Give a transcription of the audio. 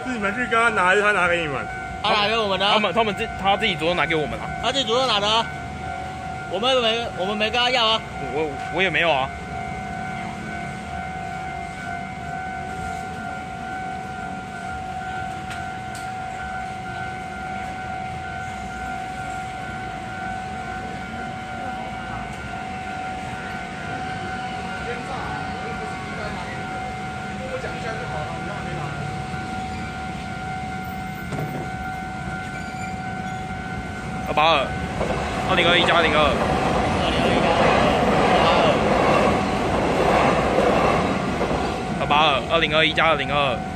是你们去跟他拿，还是他拿给你们？ 他拿给我们的。 他自己主动拿给我们了。 他自己主动拿的啊。我们没跟他要啊。 我也没有啊。282 2021加02。282 2021加02。